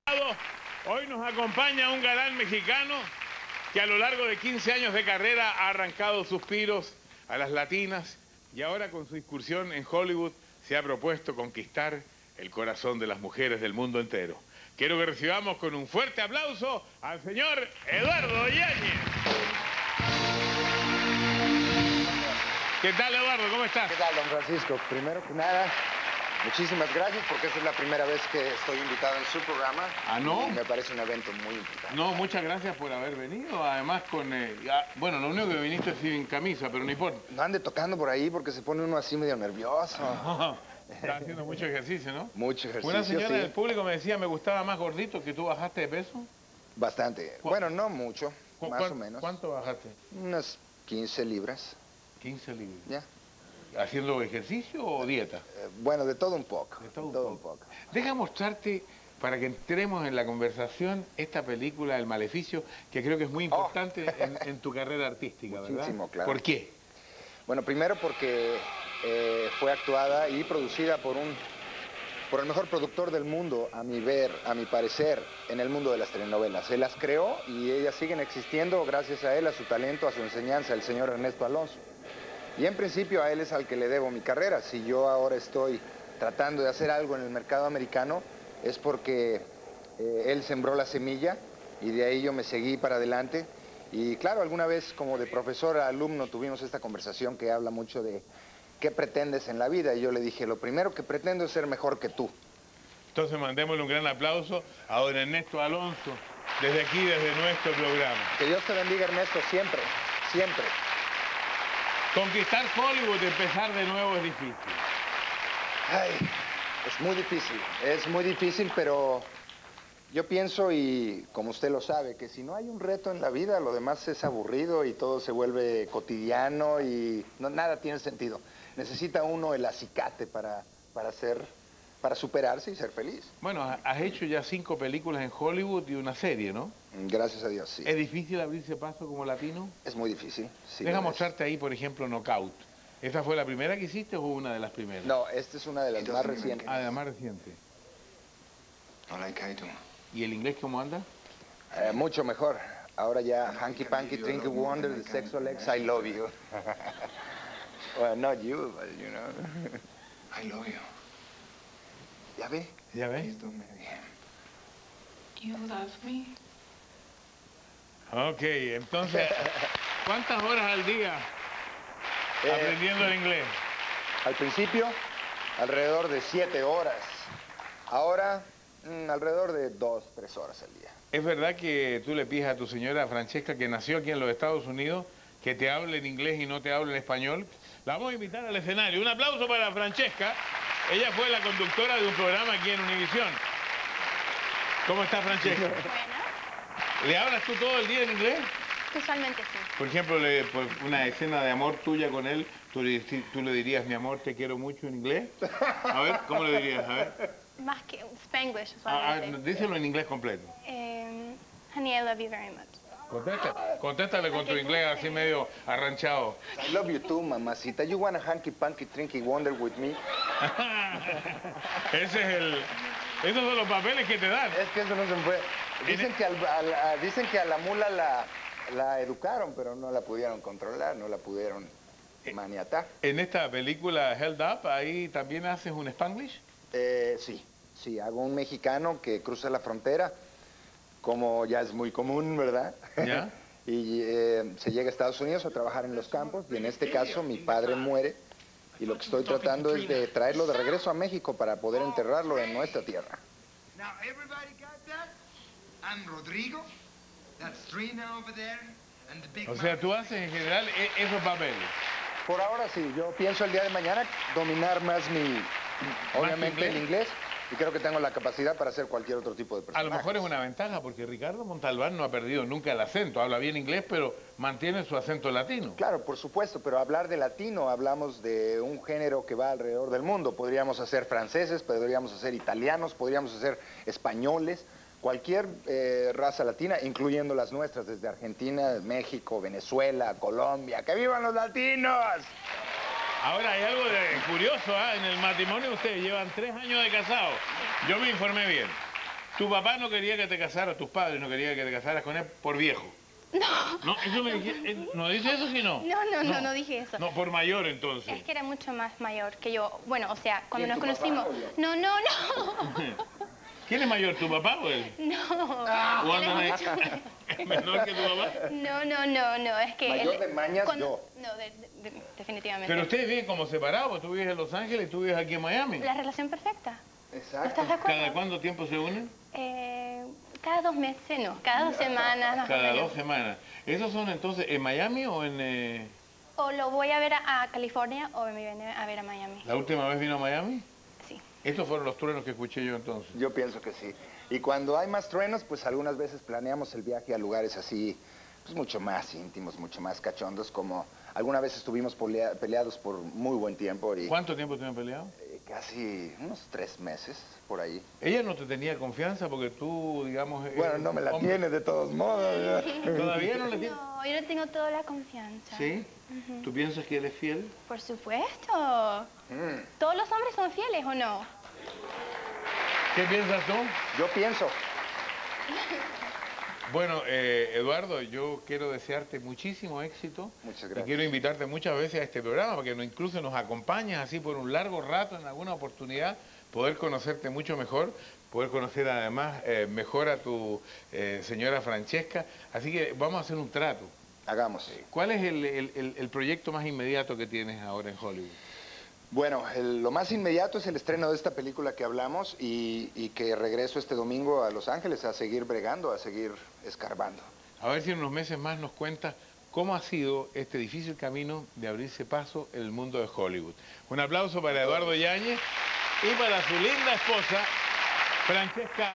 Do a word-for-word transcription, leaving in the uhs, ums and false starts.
Hoy nos acompaña un galán mexicano que a lo largo de quince años de carrera ha arrancado suspiros a las latinas y ahora con su incursión en Hollywood se ha propuesto conquistar el corazón de las mujeres del mundo entero. Quiero que recibamos con un fuerte aplauso al señor Eduardo Yáñez. ¿Qué tal, Eduardo? ¿Cómo estás? ¿Qué tal, don Francisco? Primero que nada, muchísimas gracias porque esta es la primera vez que estoy invitado en su programa. ¿Ah, no? Y me parece un evento muy importante. No, muchas gracias por haber venido. Además con... Eh, ya, bueno, lo único que viniste es sin camisa, pero no importa. No ande tocando por ahí porque se pone uno así medio nervioso. Está haciendo mucho ejercicio, ¿no? Mucho ejercicio, Una señora sí. del público me decía, me gustaba más gordito, que tú bajaste de peso. Bastante. ¿Cu Bueno, no mucho, ¿Cu más o menos. ¿Cuánto bajaste? Unas quince libras. quince libras. Ya. ¿Haciendo ejercicio o dieta? Eh, bueno, de todo un poco. De todo, de un, todo poco. un poco. Deja mostrarte, para que entremos en la conversación, esta película, El Maleficio, que creo que es muy importante oh. en, en tu carrera artística, ¿verdad? Muchísimo, claro. ¿Por qué? Bueno, primero porque eh, fue actuada y producida por un por el mejor productor del mundo, a mi ver, a mi parecer, en el mundo de las telenovelas. Él las creó y ellas siguen existiendo gracias a él, a su talento, a su enseñanza, el señor Ernesto Alonso. Y en principio a él es al que le debo mi carrera. Si yo ahora estoy tratando de hacer algo en el mercado americano, es porque eh, él sembró la semilla y de ahí yo me seguí para adelante. Y claro, alguna vez como de profesor a alumno tuvimos esta conversación que habla mucho de qué pretendes en la vida. Y yo le dije, lo primero que pretendo es ser mejor que tú. Entonces mandémosle un gran aplauso a don Ernesto Alonso, desde aquí, desde nuestro programa. Que Dios te bendiga, Ernesto, siempre, siempre. Conquistar Hollywood, empezar de nuevo es difícil. Ay, es muy difícil, es muy difícil, pero yo pienso, y como usted lo sabe, que si no hay un reto en la vida, lo demás es aburrido y todo se vuelve cotidiano y no, nada tiene sentido. Necesita uno el acicate para, para, ser, para superarse y ser feliz. Bueno, has hecho ya cinco películas en Hollywood y una serie, ¿no? Gracias a Dios, sí. ¿Es difícil abrirse paso como latino? Es muy difícil, sí. Deja mostrarte ahí, por ejemplo, Knockout. ¿Esta fue la primera que hiciste o una de las primeras? No, esta es una de las más recientes. Ah, de las más recientes. ¿Y el inglés cómo anda? Eh, mucho mejor. Ahora ya Hanky Panky, Trinky Wonder, The Sexo Legs, I love you. Well, not you, but you know. I love you. ¿Ya ve? ¿Ya ves? You love me. Ok, entonces, ¿cuántas horas al día Eh, aprendiendo el inglés? Al principio, alrededor de siete horas. Ahora, mmm, alrededor de dos, tres horas al día. ¿Es verdad que tú le pides a tu señora Francesca, que nació aquí en los Estados Unidos, que te hable en inglés y no te hable en español? La vamos a invitar al escenario. Un aplauso para Francesca. Ella fue la conductora de un programa aquí en Univisión. ¿Cómo estás, Francesca? Buena. ¿Le hablas tú todo el día en inglés? Usualmente sí. Por ejemplo, le, por una escena de amor tuya con él, ¿tú le, tú le dirías, mi amor, te quiero mucho en inglés? A ver, ¿cómo le dirías? A ver. Más que Spanglish Ah, usualmente. ah, díselo en inglés completo. Eh, honey, I love you very much. Contesta, contéstale con tu inglés así medio arranchado. I love you too, mamacita. You want a Hanky Panky, Trinky Wonder with me? Ese es el... Esos son los papeles que te dan. Es que eso no se puede. Dicen que, al, al, a, dicen que a la mula la, la educaron, pero no la pudieron controlar, no la pudieron maniatar. En esta película Held Up, ahí también haces un Spanglish. Eh, sí, sí, hago un mexicano que cruza la frontera, como ya es muy común, ¿verdad? ¿Ya? Y eh, se llega a Estados Unidos a trabajar en los campos, y en este caso mi padre muere, y lo que estoy tratando es de traerlo de regreso a México para poder enterrarlo en nuestra tierra. Now everybody got that? And Rodrigo? That's three now over there. And the big O sea, tú haces en general e esos papeles. Por ahora sí, yo pienso el día de mañana dominar más mi, obviamente, el inglés, y creo que tengo la capacidad para hacer cualquier otro tipo de A personaje. lo mejor es una ventaja, porque Ricardo Montalbán no ha perdido nunca el acento. Habla bien inglés, pero mantiene su acento latino. Claro, por supuesto, pero hablar de latino, hablamos de un género que va alrededor del mundo. Podríamos hacer franceses, podríamos hacer italianos, podríamos hacer españoles, cualquier eh, raza latina, incluyendo las nuestras, desde Argentina, México, Venezuela, Colombia. ¡Que vivan los latinos! Ahora, hay algo de curioso, ¿eh? En el matrimonio ustedes llevan tres años de casados. Yo me informé bien. Tu papá no quería que te casaras, tus padres no querían que te casaras con él por viejo. No. No, eso me dije, ¿no dice eso si no? No, no, no, no dije eso. No, por mayor entonces. Es que era mucho más mayor que yo. Bueno, o sea, cuando ¿Quién, nos tu papá conocimos... o yo? No, no, no. ¿Quién es mayor, tu papá o él? No. ¿O Él es andan ahí? mucho- ¿Es menor que tu papá? No, no, no, no. Es que Mayor él- de mañas, cuando- No, de- de- de- definitivamente. Pero ustedes viven como separados, tú vives en Los Ángeles y tú vives aquí en Miami. La relación perfecta. ¿No Exacto. estás de acuerdo? ¿Cada cuánto tiempo se unen? Eh, cada dos meses, no. Cada dos semanas. más o Cada menos. dos semanas. ¿Esos son entonces en Miami o en... eh, O lo voy a ver a, a California o me viene a ver a Miami. ¿La última vez vino a Miami? Sí. Estos fueron los truenos que escuché yo entonces. Yo pienso que sí. Y cuando hay más truenos, pues algunas veces planeamos el viaje a lugares así, pues mucho más íntimos, mucho más cachondos, como alguna vez estuvimos polea- peleados por muy buen tiempo y ¿Cuánto tiempo te han peleado? eh, casi unos tres meses por ahí. Ella no te tenía confianza porque tú, digamos... eh, Bueno, no me la hombre, tiene de todos modos. ¿Todavía no la tienes? No, yo no tengo toda la confianza. ¿Sí? ¿Tú piensas que él es fiel? Por supuesto. Mm, ¿Todos los hombres son fieles o no? ¿Qué piensas tú? Yo pienso. Bueno, eh, Eduardo, yo quiero desearte muchísimo éxito. Muchas Y gracias. quiero invitarte muchas veces a este programa, porque no- incluso nos acompañas así por un largo rato en alguna oportunidad, poder conocerte mucho mejor, poder conocer además eh, mejor a tu eh, señora Francesca. Así que vamos a hacer un trato. Hagamos. ¿Cuál es el, el- el- el proyecto más inmediato que tienes ahora en Hollywood? Bueno, el- lo más inmediato es el estreno de esta película que hablamos y, y que regreso este domingo a Los Ángeles a seguir bregando, a seguir escarbando. A ver si en unos meses más nos cuentas cómo ha sido este difícil camino de abrirse paso en el mundo de Hollywood. Un aplauso para Eduardo Yáñez y para su linda esposa, Francesca.